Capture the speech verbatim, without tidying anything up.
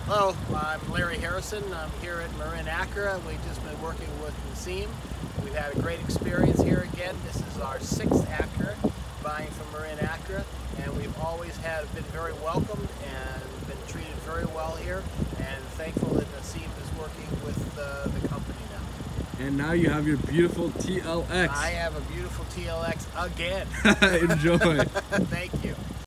Hello, I'm Larry Harrison. I'm here at Marin Acura. We've just been working with Nassim. We've had a great experience here again. This is our sixth Acura buying from Marin Acura, and we've always had been very welcomed and been treated very well here, and thankful that Nassim is working with uh, the company now. And now you have your beautiful T L X. I have a beautiful T L X again. Enjoy. Thank you.